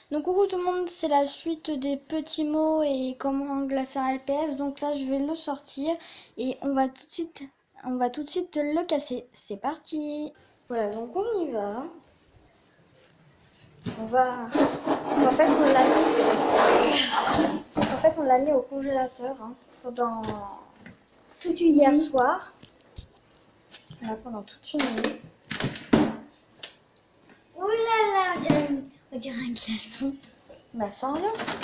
Donc coucou tout le monde, c'est la suite des petits mots et comment glacer un LPS. Donc là je vais le sortir et on va tout de suite le casser. C'est parti. Voilà, donc on y va. On l'a mis au congélateur pendant hier soir. Là, pendant toute une nuit. Oh là là, on dirait un glaçon. Bah sors-le.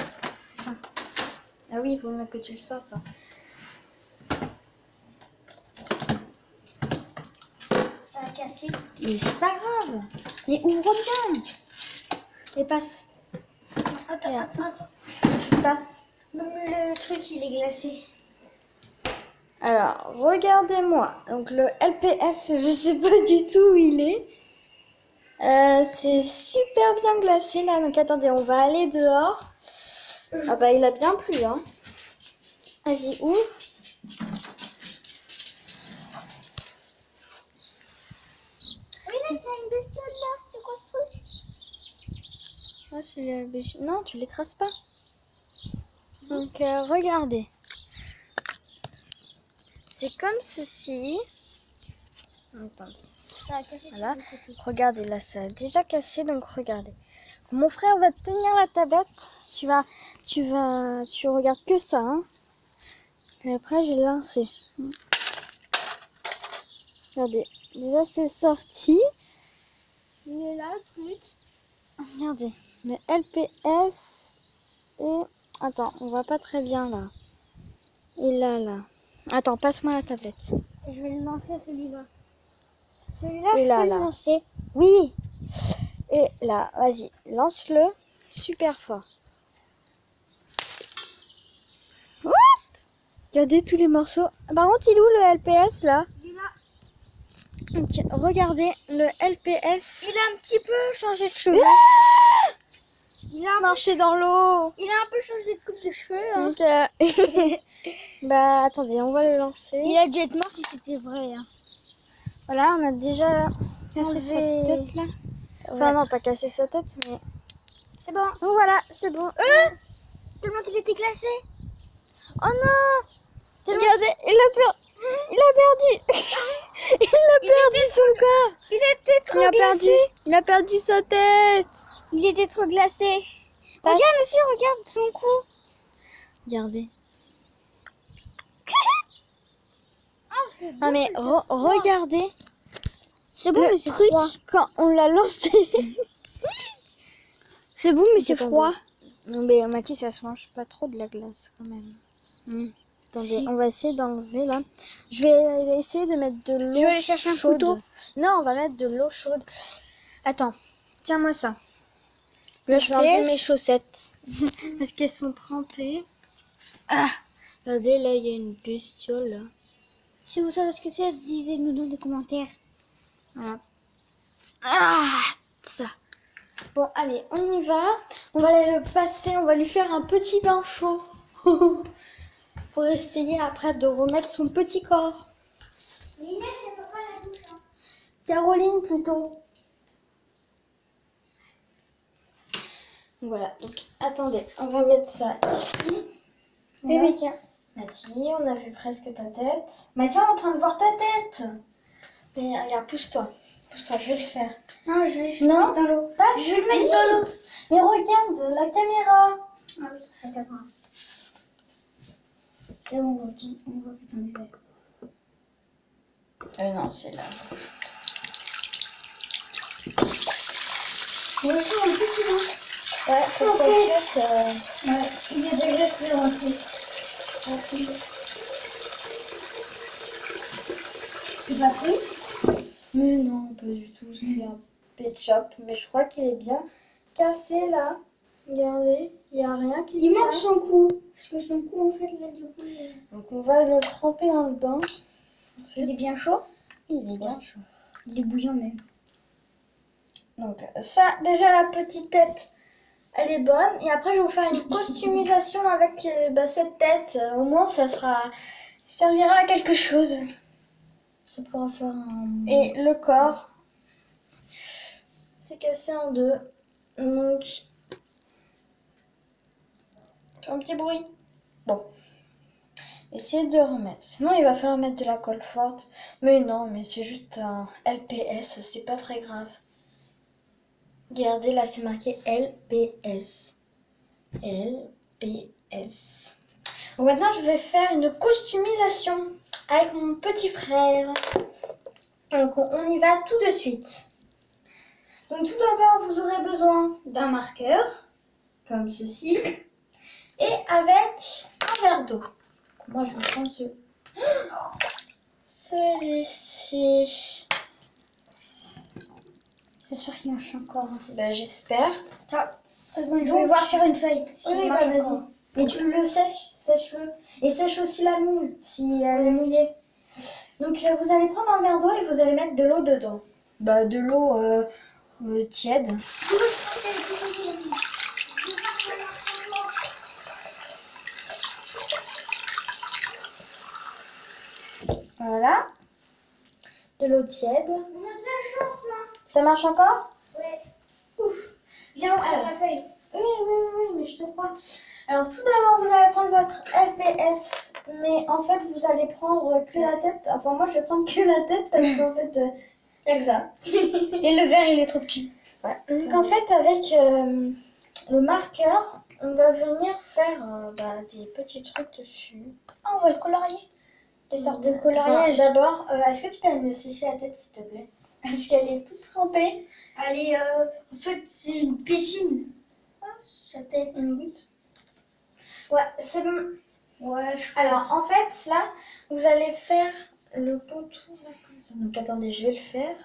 Ah oui, il faut même que tu le sortes. Ça a cassé. Mais c'est pas grave. Mais ouvre bien. Et passe. Attends. Tu passes. Même le truc, il est glacé. Alors, regardez-moi. Donc le LPS, je sais pas du tout où il est. C'est super bien glacé là. Donc attendez, on va aller dehors. Ah bah il a bien plu hein. Vas-y, ouvre. Oui, là, c'est une bestiole là. C'est quoi ce truc? Ah, c'est non, tu l'écrases pas. Donc regardez. C'est comme ceci. Attendez. Ça a cassé Voilà. sur le côté. Regardez, là, ça a déjà cassé, donc regardez. Mon frère va te tenir la tablette. Tu regardes que ça, hein. Et après, je vais lancer. Regardez, déjà c'est sorti. Il est là, le truc. Regardez, le LPS et... Attends, on voit pas très bien là. Et là. Attends, passe-moi la tablette. Je vais le lancer celui-là. Celui-là, Et je là, peux là. le lancer. Oui. Et là, vas-y, lance-le. Super fort. What? Regardez tous les morceaux. Par contre, il est où le LPS là? Il est là. Ok, regardez le LPS. Il a un petit peu changé de cheveux. Il a Marché dans l'eau. Il a un peu changé de coupe de cheveux. Hein. Donc, bah attendez, on va le lancer. Il a dû être mort si c'était vrai. Hein. Voilà, on a déjà cassé Enlevé. sa tête là. Enfin non, pas cassé sa tête, mais... C'est bon. Donc voilà, c'est bon. Tellement qu'il était glacé. Oh non! Regardez, il a perdu. Il a perdu son corps. Il était trop glacé. Il a perdu sa tête. Il était trop glacé. Passe. Regarde aussi, regarde son cou. Regardez. Ah, mais regardez c'est bon, mais le c'est truc froid. quand on l'a lancé. C'est bon, mais c'est froid. Non, mais Mathis, ça se mange pas trop de la glace quand même. Attendez, Si. on va essayer d'enlever là. Je vais essayer de mettre de l'eau. Je vais aller chercher un chaude. couteau. Non, on va mettre de l'eau chaude. Attends, tiens-moi ça. Là, je vais enlever mes chaussettes. Parce qu'elles sont trempées. Ah, regardez, là, il y a une bestiole là. Si vous savez ce que c'est, disez-nous dans les commentaires. Voilà. Ah, ça. Bon, allez, on y va. On va aller le passer. On va lui faire un petit bain chaud. Pour essayer après de remettre son petit corps. Mais Inès, elle peut pas la douche. Hein. Caroline plutôt. Voilà, donc attendez, on va mettre ça ici. Voilà. Rebecca. Mathie, on a fait presque ta tête. Mathie, on est en train de voir ta tête. Mais regarde, pousse-toi. Pousse-toi, je vais le faire. Non, je vais le Non, mettre dans l'eau. Passe, Je vais le mettre dans l'eau. Mais regarde la caméra. Ah oui, la caméra. C'est bon, on voit que t'en es. Non, c'est là. On va faire un petit bain. Ouais, Sans faut tête. que Ouais, il y a de la glace qui est rentrée. C'est pas pris? Mais non, pas du tout. C'est un pet shop. Mais je crois qu'il est bien cassé là. Regardez, il n'y a rien qui Il tient. manque son cou. Parce que son cou, en fait, là, du coup, Donc on va le tremper dans le bain. En fait, il est bien chaud. il est bien chaud. Il est bouillant même. Donc ça, déjà la petite tête, elle est bonne. Et après, je vais vous faire une customisation avec cette tête. Au moins, ça servira à quelque chose. Ça pourra faire un... Et le corps, c'est cassé en deux. Donc Fais un petit bruit. Bon. Essayez de remettre. Sinon, il va falloir mettre de la colle forte. Mais non, mais c'est juste un LPS. C'est pas très grave. Regardez, là, c'est marqué LPS. LPS. Donc maintenant, je vais faire une customisation avec mon petit frère. Donc, on y va tout de suite. Donc, tout d'abord, vous aurez besoin d'un marqueur, comme ceci, et avec un verre d'eau. Moi, je vais prendre celui-ci. J'espère qu'il marche encore. Ben, j'espère. Je vais voir sur une feuille. Oui, bah vas-y. Mais tu le sèche-le. Et sèche aussi la mine, si elle est mouillée. Donc, vous allez prendre un verre d'eau et vous allez mettre de l'eau dedans. Bah, de l'eau tiède. Voilà. De l'eau tiède. On a de la chance, hein. Ça marche encore? Ouais. Ouf. Viens voir sur la feuille. Oui, mais je te crois. Alors, tout d'abord, vous allez prendre votre LPS. Mais en fait, vous allez prendre que la tête. Enfin, moi, je vais prendre que la tête parce qu'en fait, il n'y a que ça. Et le verre, il est trop petit. Ouais. Donc, en fait, avec le marqueur, on va venir faire des petits trucs dessus. Ah, on va le colorier. Des sortes de Enfin, coloriage. d'abord, est-ce que tu peux me sécher la tête, s'il te plaît? Parce qu'elle est toute trempée. Allez, en fait, c'est une piscine. Ah, sa tête. Une goutte. Ouais, c'est bon. Ouais, Alors, en fait, là, vous allez faire le potou, là, comme ça. Donc, attendez, je vais le faire.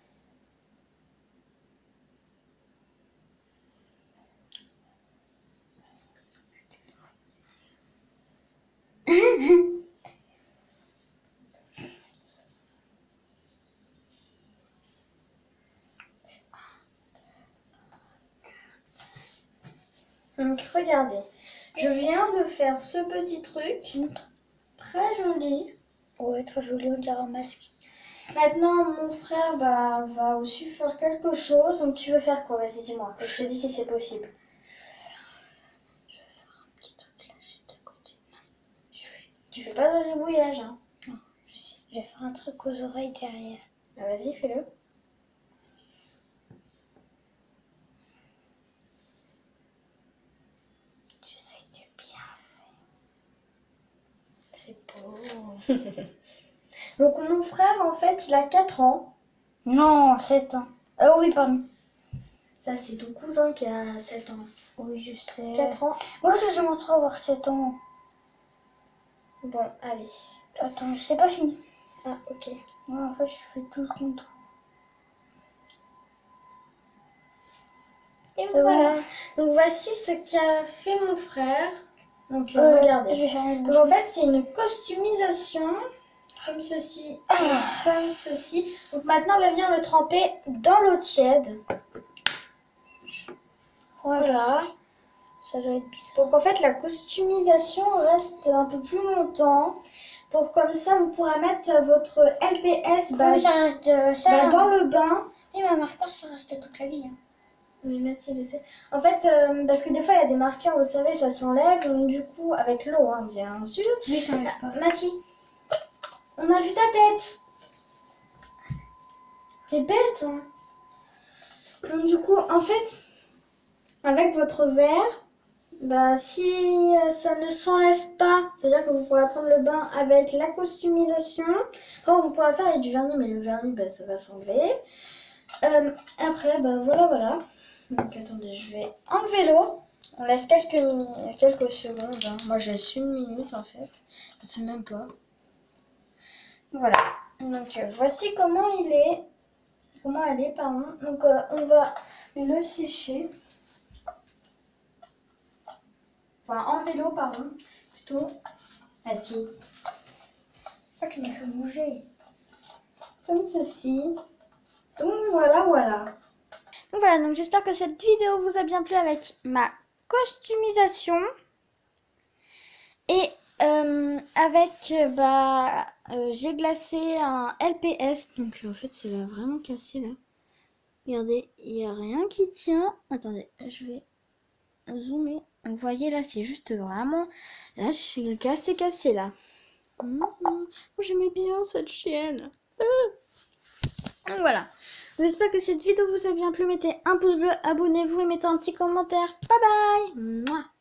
Donc, regardez. Je viens de faire ce petit truc. Très joli. Ouais, trop joli, on dirait un masque. Maintenant, mon frère va aussi faire quelque chose. Donc, tu veux faire quoi? Vas-y, dis-moi. Je te dis si c'est possible. Je vais faire un petit truc là, juste à côté. Tu fais pas de ribouillage, hein? Non, je vais faire un truc aux oreilles derrière. Ah, vas-y, fais-le. J'essaye de bien faire. C'est beau. Donc, mon frère, en fait, il a 4 ans. Non, 7 ans. Oui, pardon. Ça, c'est ton cousin qui a 7 ans. Oui, je sais. 4 ans. Moi aussi, je montre avoir 7 ans. Bon, allez. Attends, c'est pas fini. Ah, ok. Ouais, en fait, je fais tout le contour. Et C'est voilà. bon. Donc, voici ce qu'a fait mon frère. Donc, regardez. Je vais faire une Donc, en fait, c'est une customisation. Comme ceci et comme ceci. Donc, maintenant, on va venir le tremper dans l'eau tiède. Voilà. Ça doit être bizarre. Donc, en fait, la customisation reste un peu plus longtemps. Pour comme ça, vous pourrez mettre votre LPS Oui, ça reste ça. dans le bain. Oui, ma marqueur, ça reste toute la vie. Hein. Oui, merci, je sais. En fait, parce que des fois, il y a des marqueurs, vous savez, ça s'enlève. Donc, du coup, avec l'eau, hein, bien sûr. Oui, ça n'enlève pas. Mathie, on a vu ta tête. T'es bête, hein. Donc, du coup, en fait, avec votre verre, si ça ne s'enlève pas, c'est-à-dire que vous pourrez prendre le bain avec la customisation. Après, vous pourrez faire avec du vernis, mais le vernis, ça va s'enlever. Après, voilà. Donc, attendez, je vais enlever l'eau. On laisse quelques secondes. Hein. Moi, je laisse 1 minute, en fait. Je ne sais même pas. Voilà. Donc, voici comment il est. Comment elle est, pardon. Donc, on va le sécher. Enfin, enlever l'eau, pardon. Plutôt. Vas-y. Ah, tu m'as fait bouger. Comme ceci. Donc, voilà. Donc, voilà. Donc, j'espère que cette vidéo vous a bien plu avec ma customisation. Et avec, j'ai glacé un LPS. Donc, en fait, ça va vraiment casser, là. Regardez, il n'y a rien qui tient. Attendez, je vais... zoomer. Vous voyez là, c'est juste vraiment... Là, je suis cassé là. J'aimais bien cette chienne. Donc voilà. J'espère que cette vidéo vous a bien plu. Mettez un pouce bleu, abonnez-vous et mettez un petit commentaire. Bye bye. Mouah.